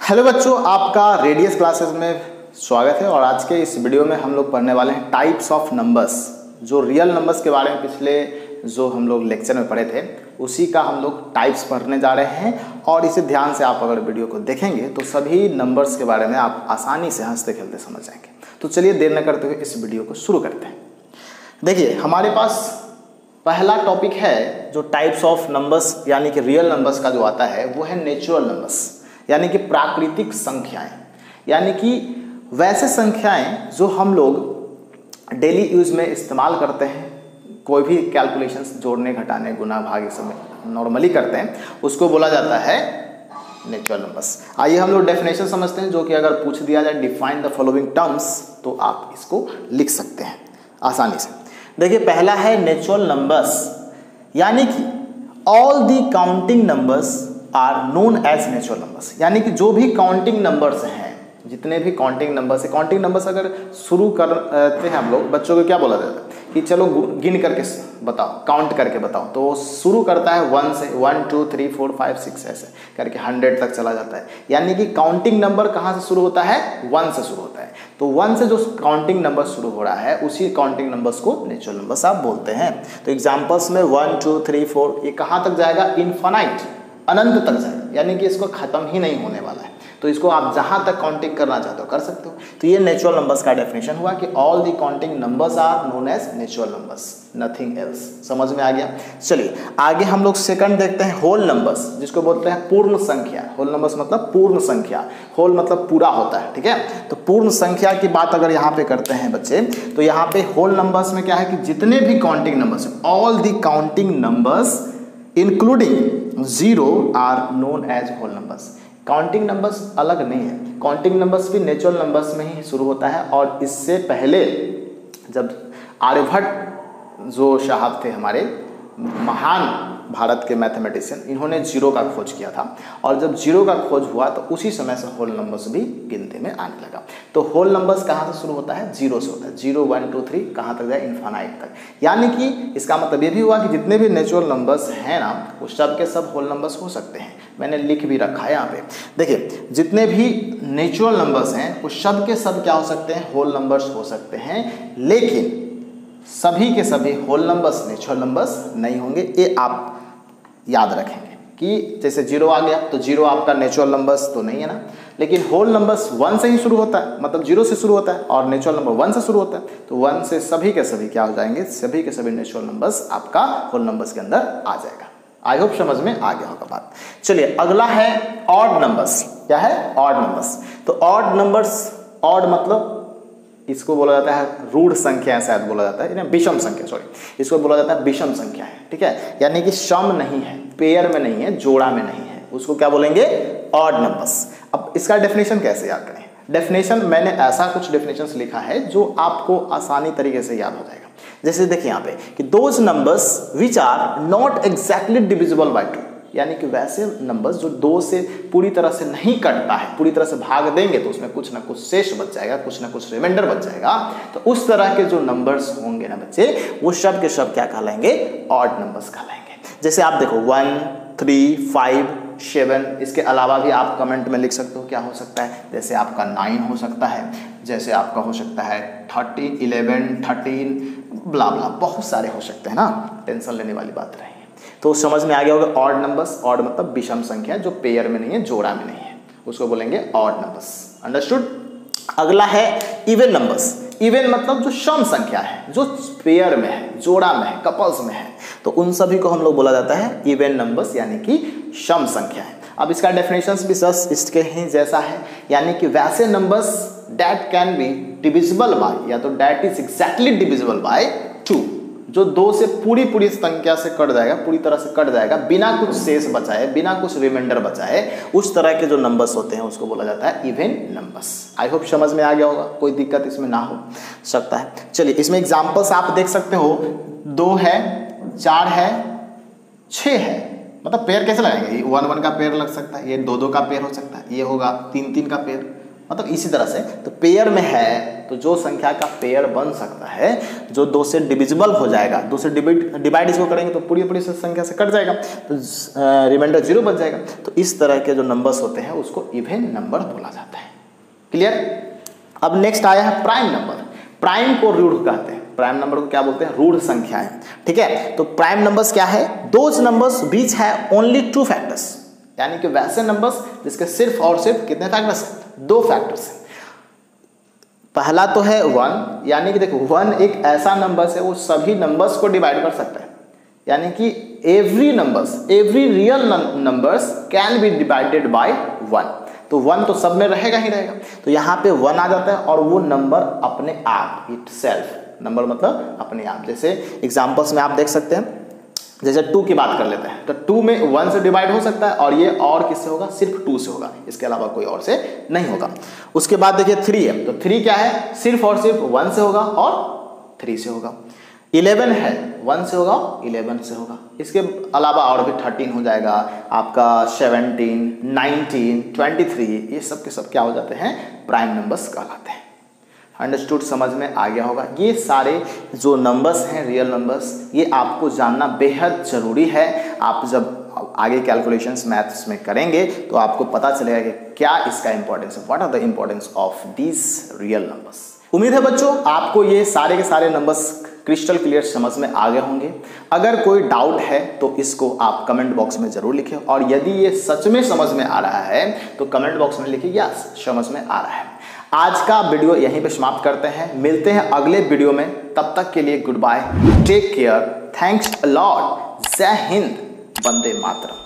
Hello बच्चों, आपका radius classes में स्वागत है। और आज के इस वीडियो में हम लोग पढ़ने वाले हैं टाइप्स ऑफ नंबर्स। जो रियल नंबर्स के बारे में पिछले जो हम लोग लेक्चर में पढ़े थे उसी का हम लोग टाइप्स पढ़ने जा रहे हैं। और इसे ध्यान से आप अगर वीडियो को देखेंगे तो सभी नंबर्स के बारे में आप आसानी से हंसते खेलते समझ जाएंगे। तो चलिए देर न करते हुए इस वीडियो को शुरू करते हैं। देखिए, हमारे पास पहला टॉपिक है जो टाइप्स ऑफ नंबर्स यानी कि रियल नंबर्स का जो आता है वो है नेचुरल नंबर्स, यानी कि प्राकृतिक संख्याएं, यानी कि वैसे संख्याएं जो हम लोग डेली यूज में इस्तेमाल करते हैं। कोई भी कैलकुलेशंस जोड़ने घटाने गुना भाग ये सब नॉर्मली करते हैं, उसको बोला जाता है नेचुरल नंबर्स। आइए हम लोग डेफिनेशन समझते हैं, जो कि अगर पूछ दिया जाए डिफाइन द फॉलोइंग टर्म्स तो आप इसको लिख सकते हैं आसानी से। देखिए, पहला है नेचुरल नंबर्स, यानी कि all the counting numbers are known as natural numbers, यानी कि जो भी काउंटिंग नंबर्स हैं, जितने भी काउंटिंग नंबर्स है, काउंटिंग नंबर्स अगर शुरू करते हैं हम लोग, बच्चों को क्या बोला जाता है कि चलो गिन करके बताओ, काउंट करके बताओ, तो शुरू करता है 1 से, 1 2 3 4 5 6 ऐसे करके 100 तक चला जाता है। यानी कि काउंटिंग नंबर कहाँ से शुरू होता है? 1 से शुरू होता है। तो 1 से जो काउंटिंग नंबर शुरू हो रहा है उसी काउंटिंग नंबर्स को नेचुरल नंबर्स आप बोलते हैं। तो एग्जाम्पल्स में 1 2 3 4 ये कहाँ तक जाएगा? इनफाइनाइट, अनंत तक जाएगा, यानी कि इसको खत्म ही नहीं होने वाला है। तो इसको आप जहां तक काउंटिंग करना चाहते हो कर सकते हो। तो ये नेचुरल नंबर्स का डेफिनेशन हुआ कि all the counting numbers are known as natural numbers, nothing else. समझ में आ गया? चलिए आगे हम लोग सेकंड देखते हैं होल नंबर्स, जिसको बोलते हैं पूर्ण संख्या। होल नंबर्स मतलब पूर्ण संख्या, होल मतलब पूरा होता है, ठीक है। तो पूर्ण संख्या की बात अगर यहाँ पे करते हैं बच्चे, तो यहाँ पे होल नंबर्स में क्या है कि जितने भी counting numbers, all the counting numbers including 0 are known as whole numbers. Counting numbers अलग नहीं है, काउंटिंग नंबर्स भी नेचुरल नंबर्स में ही शुरू होता है। और इससे पहले जब आर्यभट्ट जो साहब थे हमारे महान भारत के मैथमेटिशियन, इन्होंने 0 का खोज किया था। और जब 0 का खोज हुआ तो उसी समय से होल नंबर्स भी गिनती में आने लगा। तो होल नंबर्स कहाँ से शुरू होता है? 0 से होता है। 0 1 2 3 कहाँ तक जाए? इनफाइनाइट तक। यानी कि इसका मतलब ये भी हुआ कि जितने भी नेचुरल नंबर्स हैं ना, वो सब के सब होल नंबर्स हो सकते हैं। मैंने लिख भी रखा है यहाँ पे। देखिए, जितने भी नेचुरल नंबर्स हैं वो सब के सब क्या हो सकते हैं? होल नंबर्स हो सकते हैं। लेकिन सभी के सभी होल नंबर्स नेचुरल नंबर्स नहीं होंगे। ये आप याद रखेंगे कि जैसे 0 आ गया तो 0 आपका नेचुरल नंबर्स तो नहीं है ना। लेकिन होल नंबर्स 1 से ही शुरू होता है, मतलब 0 से शुरू होता है, और नेचुरल नंबर 1 से शुरू होता है। तो 1 से सभी के सभी क्या हो जाएंगे? सभी के सभी नेचुरल नंबर्स आपका होल नंबर्स के अंदर आ जाएगा। आई होप समझ में आ गया होगा बात। चलिए अगला है ऑड नंबर्स। क्या है? Odd numbers. तो ऑड नंबर्स, ऑड मतलब इसको बोला जाता है रूढ़ संख्या, शायद बोला जाता है, विषम संख्या, सॉरी, इसको बोला जाता है विषम संख्या है, ठीक है। यानी कि सम नहीं है, पेयर में नहीं है, जोड़ा में नहीं है, उसको क्या बोलेंगे? Odd numbers. अब इसका डेफिनेशन कैसे याद करें? डेफिनेशन मैंने ऐसा कुछ डेफिनेशंस लिखा है जो आपको आसानी तरीके से याद हो जाएगा। जैसे देखिए यहाँ पे कि those numbers which are not exactly divisible by 2, यानी कि वैसे नंबर्स जो 2 से पूरी तरह से नहीं कटता है, पूरी तरह से भाग देंगे तो उसमें कुछ ना कुछ शेष बच जाएगा, कुछ ना कुछ रिमाइंडर बच जाएगा। तो उस तरह के जो नंबर्स होंगे ना बच्चे, वो सब के सब क्या कहलाएंगे? ऑड नंबर्स कहलाएंगे। जैसे आप देखो 1 3 5 7, इसके अलावा भी आप कमेंट में लिख सकते हो क्या हो सकता है। जैसे आपका 9 हो सकता है, जैसे आपका हो सकता है 13 11 13 ब्ला ब्ला, बहुत सारे हो सकते हैं ना, टेंशन लेने वाली बात नहीं है। तो समझ में आ गया होगा ऑड नंबर्स। ऑड मतलब विषम संख्या जो पेयर में नहीं है, जोड़ा में नहीं है, उसको बोलेंगे ऑड नंबर्स। अंडरस्टूड? अगला है इवन नंबर्स। इवन मतलब जो सम संख्या है, जो पेयर में है, जोड़ा में है, कपल्स में है, तो उन सभी को हम लोग बोला जाता है इवन नंबर्स, यानी कि सम संख्या है। अब इसका डेफिनेशन भी सच इसके ही जैसा है, यानी कि वैसे numbers that can be divisible by, या तो that is exactly divisible by 2, जो 2 से पूरी संख्या से कट जाएगा, पूरी तरह से कट जाएगा, बिना कुछ शेष बचाए, बिना कुछ रिमाइंडर बचाए, उस तरह के जो नंबर्स होते हैं उसको बोला जाता है इवन नंबर्स। आई होप समझ में आ गया होगा, कोई दिक्कत इसमें ना हो सकता है। चलिए इसमें एग्जांपल्स आप देख सकते हो, 2 है, 4 है, 6 है, मतलब पेयर कैसे लगाएंगे? 1 1 का पेयर लग सकता है, ये 2 2 का पेयर हो सकता है, ये होगा 3 3 का पेयर, मतलब इसी तरह से तो पेयर में है तो जो संख्या का पेयर बन सकता है, जो 2 से डिविजिबल हो जाएगा, 2 से डिवाइड इसको करेंगे तो पूरी पूरी संख्या से कट जाएगा तो रिमाइंडर 0 बच जाएगा। तो इस तरह के जो नंबर्स होते हैं उसको इवन नंबर बोला जाता है। क्लियर। अब नेक्स्ट आया है प्राइम नंबर। प्राइम को रूढ़ कहते हैं, प्राइम नंबर को क्या बोलते हैं, रूढ़ संख्याएं। ठीक है, तो प्राइम नंबर्स क्या है, दोज नंबर्स बीच है ओनली 2 फैक्टर्स, यानी कि वैसे नंबर्स जिसके सिर्फ और सिर्फ कितने फैक्टर्स हैं, 2 फैक्टर्स हैं। पहला तो है 1, यानी कि देखो 1 एक ऐसा नंबर है वो सभी नंबर्स को डिवाइड कर सकता है, यानी कि every real numbers can be divided by 1। तो 1 तो सब में रहेगा ही रहेगा, तो यहाँ पे 1 आ जाता है और वो नंबर अपने आप, इट सेल्फ, नंबर मतलब अपने आप। जैसे एग्जाम्पल्स में आप देख सकते हैं, जैसे 2 की बात कर लेते हैं तो 2 में 1 से डिवाइड हो सकता है और ये और किससे होगा, सिर्फ 2 से होगा, इसके अलावा कोई और से नहीं होगा। उसके बाद देखिए 3 है, तो 3 क्या है, सिर्फ और सिर्फ 1 से होगा और 3 से होगा। 11 है, 1 से होगा, 11 से होगा। इसके अलावा और भी 13 हो जाएगा आपका, 17, 19, 23, ये सब के सब क्या हो जाते हैं, प्राइम नंबर्स कहलाते हैं। अंडरस्टूड, समझ में आ गया होगा। ये सारे जो नंबर्स हैं रियल नंबर्स, ये आपको जानना बेहद ज़रूरी है। आप जब आगे कैलकुलेशंस मैथ्स में करेंगे तो आपको पता चलेगा कि क्या इसका इंपॉर्टेंस है, what are the importance of these real numbers. उम्मीद है बच्चों आपको ये सारे के सारे नंबर्स क्रिस्टल क्लियर समझ में आ गए होंगे। अगर कोई डाउट है तो इसको आप कमेंट बॉक्स में जरूर लिखें, और यदि ये सच में समझ में आ रहा है तो कमेंट बॉक्स में लिखिए यस समझ में आ रहा है। आज का वीडियो यहीं पे समाप्त करते हैं, मिलते हैं अगले वीडियो में, तब तक के लिए good bye, take care, thanks a lot, जय हिंद, वंदे मातरम।